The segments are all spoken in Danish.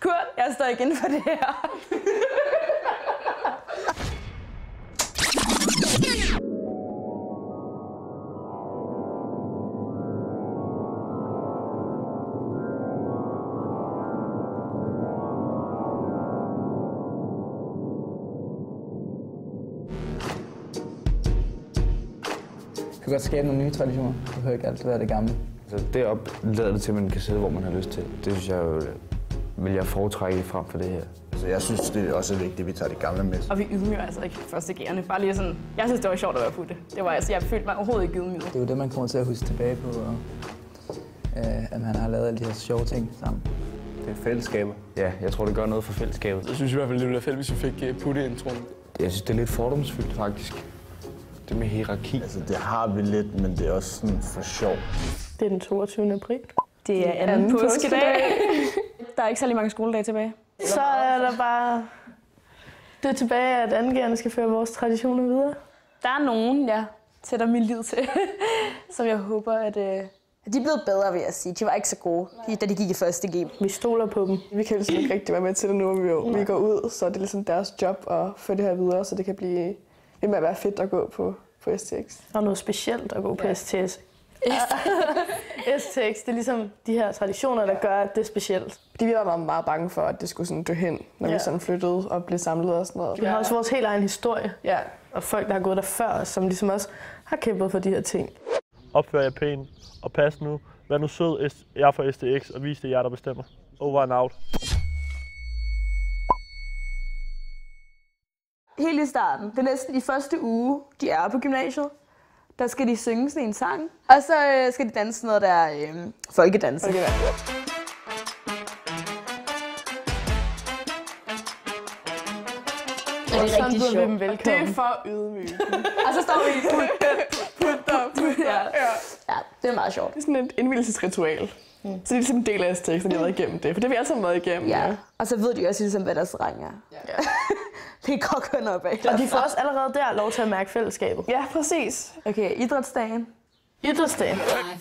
Kurt, jeg står ikke inden for det her. Du kan godt skabe nogle nye traditioner. Du hører ikke altid være det gamle. Altså, deroppe lader det til, at man kan sidde, hvor man har lyst til. Det synes jeg vil jeg foretrække frem for det her. Altså, jeg synes, det er også vigtigt, at vi tager de gamle med. Og vi ydmyger altså ikke førstegerende. Bare lige sådan, jeg synes, det var sjovt at være putte. Det var altså, jeg følte mig overhovedet ikke ydmyget. Det er jo det, man kommer til at huske tilbage på, og at man har lavet alle de her sjove ting sammen. Det er fællesskaber. Ja, jeg tror, det gør noget for fællesskabet. Jeg synes i hvert fald, det ville være fedt, hvis vi fik putte-introen. Jeg synes, det er lidt fordomsfyldt, faktisk. Det med hierarki. Altså, det har vi lidt, men det er også sådan for sjov. Det er den 22. april. Det er anden påskedag. Der er ikke særlig mange skoledage tilbage. Så er der bare det tilbage, at angiverne skal føre vores traditioner videre. Der er nogen, jeg sætter min lid til, som jeg håber, at de er blevet bedre, vil jeg sige. De var ikke så gode, da de gik i første game. Vi stoler på dem. Vi kan ligesom ikke rigtig være med til det nu, vi går ud, så det er ligesom deres job at føre det her videre, så det kan blive ved med at være fedt at gå på STX. Og noget specielt at gå på STX. STX, det er ligesom de her traditioner, der gør, at det er specielt. Fordi vi var meget bange for, at det skulle sådan dø hen, når vi sådan flyttede og blev samlet og sådan noget. Vi har også vores helt egen historie. Ja. Og folk, der har gået der før, som ligesom også har kæmpet for de her ting. Opfør jer pænt og pas nu. Vær nu sød, jeg er for STX, og vis det jer, der bestemmer. Over and out. Helt i starten, det er næsten i første uge, de er på gymnasiet. Der skal de synge sådan en sang, og så skal de danse noget der folkedans. Okay. Det er rigtig sjovt. Dem velkommen. Det er for ydmygende. Og så står vi Ja, det er meget sjovt. Det er sådan et indvielsesritual. Så det er ligesom en del af STX, når de har været igennem det. For det har vi alle sammen været igennem. Ja, og så ved de også ligesom, hvad deres rang er. Ja. Det går kun opad. Og de får også allerede der lov til at mærke fællesskabet. Ja, præcis. Okay, idrætsdagen. Idrætsdagen.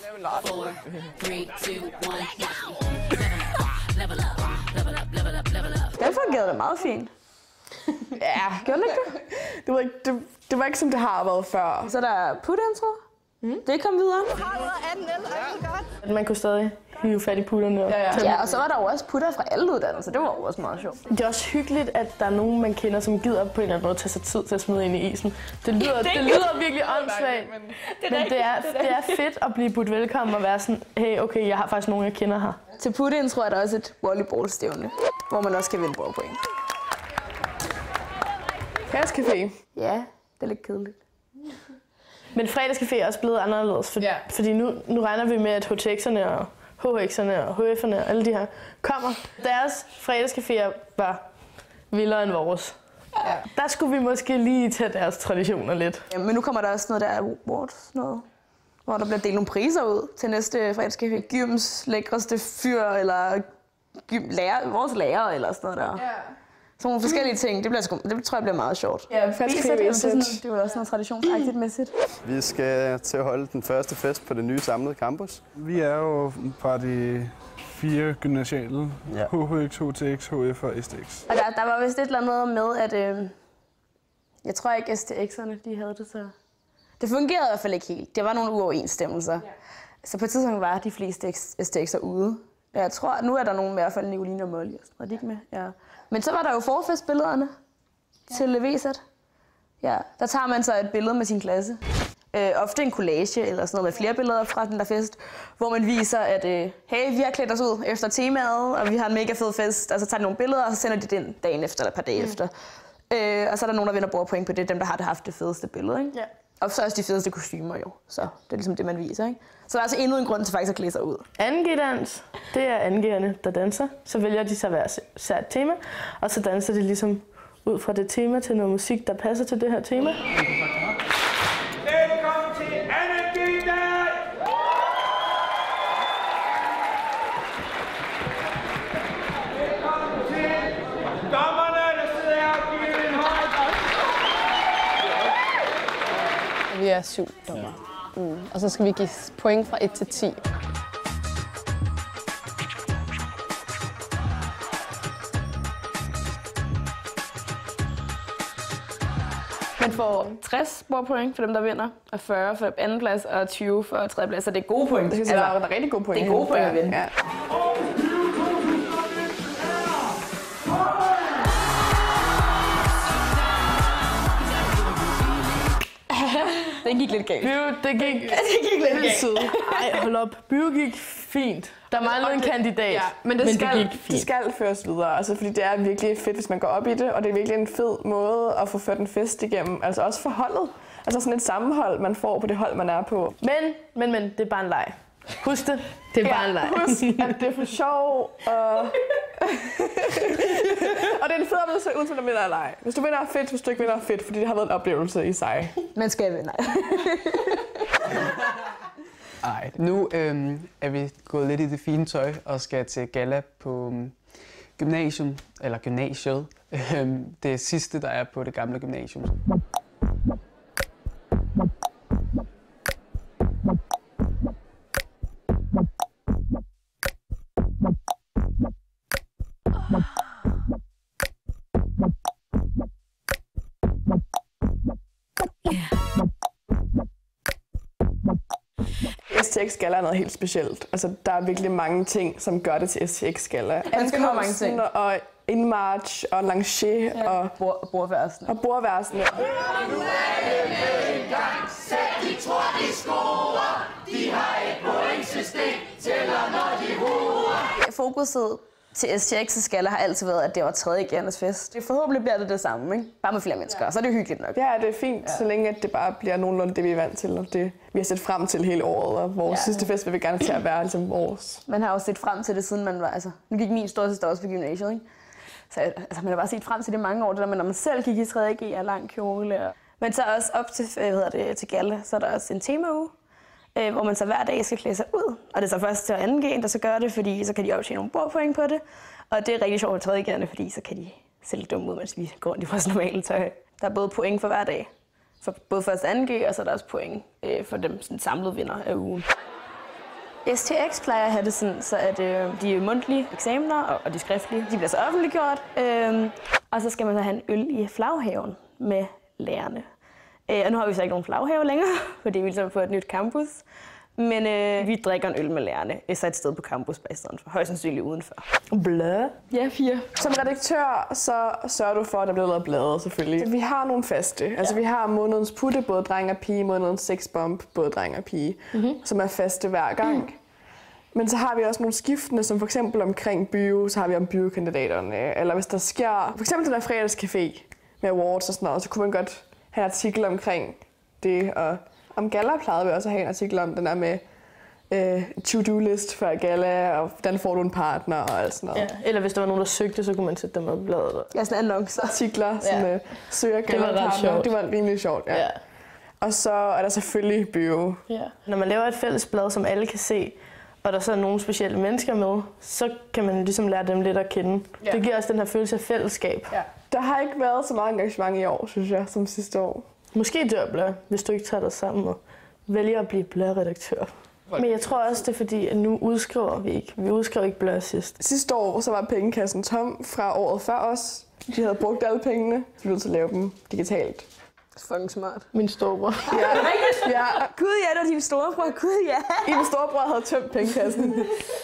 Den fungerede da meget fint. Ja. Gjorde det ikke det? Det var ikke, som det har været før. Så der er putte-intro. Det kom videre. At man kunne stadig hive fat i putterne. Ja, og så var der jo også putter fra alle uddannelser. Det var jo også meget sjovt. Det er også hyggeligt, at der er nogen, man kender, som gider på en eller anden måde tage sig tid til at smide ind i isen. Det lyder virkelig åndssvagt, men det er fedt at blive budt velkommen og være sådan, hey, okay, jeg har faktisk nogen, jeg kender her. Til putte-intro er der også et volleyballstævne, hvor man også kan vinde bordpoint. Kascafé. Ja, det er lidt kedeligt. Men fredagscafé er også blevet anderledes, fordi nu regner vi med, at HTX'erne og HX'erne og HF'erne og alle de her kommer. Deres fredagscaféer var vildere end vores. Ja. Der skulle vi måske lige tage deres traditioner lidt. Ja, men nu kommer der også noget der awards, hvor der bliver delt nogle priser ud til næste fredagscafé. Gyms lækreste fyr, eller vores lærer, eller sådan noget der. Ja. Så nogle forskellige ting. Det tror jeg bliver meget sjovt. Ja, det er jo også noget traditionsagtigt mæssigt. Vi skal til at holde den første fest på det nye samlede campus. Vi er jo fra de 4 gymnasiale. Ja. HHX, HTX, HF og STX. Og der var vist et eller andet med, at jeg tror ikke, STX'erne de havde det så. Det fungerede i hvert fald ikke helt. Det var nogle uoverensstemmelser. Ja. Så på et tidspunkt var de fleste STX'er ude. Jeg tror, nu er der nogen, i hvert fald Nicoline og Molly. Var de ikke med? Ja. Men så var der jo forfestbillederne til VSAT. Ja, der tager man så et billede med sin klasse. Ofte en collage eller sådan noget med flere billeder fra den der fest, hvor man viser, at hey, vi har klædt os ud efter temaet, og vi har en mega fed fest. Og så tager de nogle billeder, og så sender de den dagen efter eller et par dage efter. Og så er der nogen, der vinder bordpoint på det, dem der har haft det fedeste billede. Ikke? Ja. Og så også de fedeste kostymer jo. Så det er ligesom det, man viser. Ikke? Så der er altså endnu en grund til faktisk at klæde sig ud. Angedans, det er angeverne, der danser. Så vælger de så hver sært tema, og så danser de ligesom ud fra det tema til noget musik, der passer til det her tema. Velkommen til Angedans! Velkommen til dommerne, der sidder her og giver en hånd. Vi er 7 dommer. Og så skal vi give point fra 1 til 10. Man får 60 bordpoint for dem, der vinder, og 40 for andenplads, og 20 for tredjeplads. Så det er gode point. Det kan være rigtig gode point. Det er gode point at vinde. Ja. Det gik lidt galt. Det gik lidt galt. Ej, hold op. Bio gik fint. Der manglede en kandidat, ja, men det gik fint. Det skal føres videre, altså, fordi det er virkelig fedt, hvis man går op i det, og det er virkelig en fed måde at få ført en fest igennem, altså også for holdet. Altså sådan et sammenhold, man får på det hold, man er på. Men, det er bare en leg. Husk det. Det er bare en leg. Husk, at det er for sjov, og det er en fed oplevelse, uden at du vinder af leg. Hvis du vinder er fedt, hvis du ikke vinder er fedt, fordi det har været en oplevelse i sig. Man skal vinde. Ej, nu er vi gået lidt i det fine tøj og skal til galla på gymnasiet. Det sidste, der er på det gamle gymnasium. STX Galla er noget helt specielt. Altså, der er virkelig mange ting, som gør det til STX Galla. Ankomsten og indmarch og langer og bordværsene. Og bordværsene. De tror, de scorer. De har et pointsystem, tæller når de ruer. Fokuset til STX Galla har altid været, at det var 3.G'ernes fest. Forhåbentlig bliver det samme, ikke? Bare med flere mennesker, så er det hyggeligt nok. Ja, det er fint, så længe at det bare bliver nogenlunde det, vi er vant til, og det vi har set frem til hele året, og vores sidste fest vil vi gerne til at være ligesom vores. Man har jo set frem til det, siden man var, altså, nu gik min storesøster også på gymnasiet, ikke? Så altså, man har bare set frem til det mange år, det der med, når man selv gik i 3.G og lang kjole. Men så også op til, til Galla, så er der også en temauge, hvor man så hver dag skal klæde sig ud. Og det er så først til 2.G, der så gør det, fordi så kan de optjene nogle bordpoint på det. Og det er rigtig sjovt med 3.G'erne, fordi så kan de se lidt dumme ud, mens vi går rundt i vores normale tøj. Der er både point for hver dag, for både første og 2.G, og så er der også point for dem sådan samlede vinder af ugen. STX plejer at have det sådan, så at de mundtlige eksamener og de skriftlige, de bliver så offentliggjort. Og så skal man så have en øl i flaghaven med lærerne. Og nu har vi så ikke nogen flaghave længere, fordi vi er på et nyt campus. Men vi drikker en øl med lærerne, så et sted på campus i stedet for. Højst sandsynligt udenfor. Blade? Ja, 4. Som redaktør, så sørger du for, at der bliver lavet blade, selvfølgelig. Så vi har nogle faste. Altså, vi har månedens putte, både dreng og pige, månedens sexbomb, både dreng og pige, som er faste hver gang. Men så har vi også nogle skiftende, som for eksempel omkring bio, så har vi om biokandidaterne. Eller hvis der sker, for eksempel den der fredagscafé med awards og sådan noget, så kunne man godt have en artikel omkring det. Og om Galla plejede vi også at have en artikel om den der med to-do-list for Galla, og hvordan får du en partner og alt sådan noget. Ja, eller hvis der var nogen, der søgte, så kunne man sætte dem op i bladet. Ja, sådan annoncer. Artikler, som søger Galla-partner. Det var rimelig sjovt, ja. Og så er der selvfølgelig bio. Ja. Når man laver et fælles blad, som alle kan se, og der så er nogle specielle mennesker med, så kan man ligesom lære dem lidt at kende. Ja. Det giver også den her følelse af fællesskab. Ja. Der har ikke været så meget engagement i år, synes jeg, som sidste år. Måske dør Blør, hvis du ikke tager dig sammen og vælger at blive Blør-redaktør. Men jeg tror også, det er fordi, at nu udskriver vi ikke. Vi udskrev ikke Blør sidst. Sidste år så var pengekassen tom fra året før os. De havde brugt alle pengene. Vi blev nødt til at lave dem digitalt. Fucking smart. Min storebror. Ja. Gud ja, det var din storebror. Gud ja. Min storebror havde tømt pengekassen.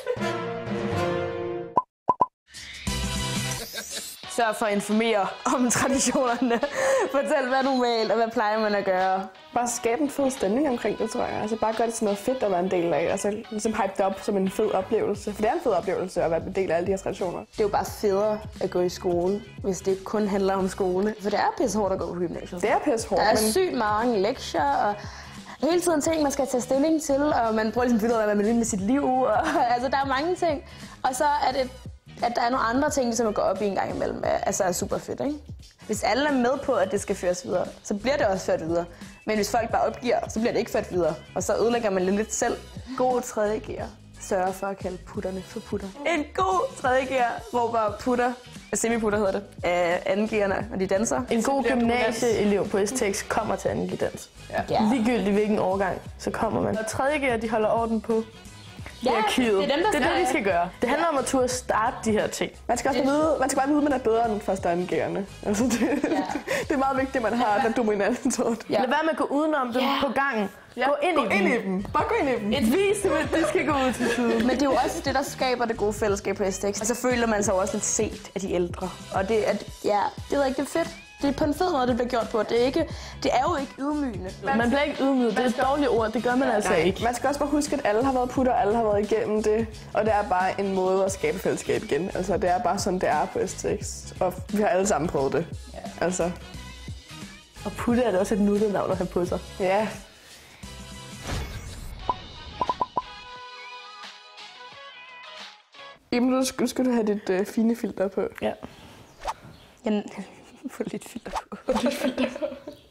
Sørg for at informere om traditionerne. Fortæl, hvad er normalt, og hvad plejer man at gøre. Bare skabe en fed stemning omkring det, tror jeg. Altså bare gøre det til noget fedt at være en del af. Altså ligesom hype det op som en fed oplevelse. For det er en fed oplevelse at være en del af alle de her traditioner. Det er jo bare federe at gå i skole, hvis det kun handler om skole. For det er pissehårdt at gå på gymnasiet. Det er pissehårdt. Der er sygt mange lektier, og hele tiden ting, man skal tage stilling til, og man prøver ligesom at finde ud af, hvad man vil med sit liv. Og, altså, der er mange ting. Og så er det, at der er nogle andre ting, som man går op i en gang imellem, altså er super fedt, ikke? Hvis alle er med på, at det skal føres videre, så bliver det også ført videre. Men hvis folk bare opgiver, så bliver det ikke ført videre. Og så ødelægger man lidt selv. God 3.G'er sørger for at kalde putterne for putter. En god 3.G'er råber putter, semiputter hedder det, af 2.G'erne, når de danser. En god gymnasieelev på STX kommer til 2.G-dans. Ja. Ligegyldigt hvilken årgang, så kommer man. Og 3.G'er, de holder orden på Ja, hierarkiet. det er dem, der det er skal- det, de skal gøre. Det handler om at turde starte de her ting. Man skal også man skal bare vide, at man er bedre end første angærende. Altså, det er meget vigtigt, at man har den dominante sort. Ja. Lad være med at gå udenom dem på gangen. Ja. Gå ind i dem. Bare gå ind i dem. Vis dem, at de skal gå ud til siden. Men det er jo også det, der skaber det gode fællesskab på STX. Og så føler man sig også lidt set af de ældre. Og det er, det er ikke det fedt. Det er på en fed måde, det bliver gjort på. Det er jo ikke ydmygende. Man bliver ikke ydmyget. Det er et dårligt ord. Det gør man altså ikke. Man skal også bare huske, at alle har været putter, alle har været igennem det. Og det er bare en måde at skabe fællesskab igen. Altså, det er bare sådan, det er på STX. Og vi har alle sammen prøvet det. Ja. Altså. Og putte er det også et nuttet navn at have på sig. Ja. Jamen, nu skal du have dit fine filter på. Ja. Jeg får lidt filter på.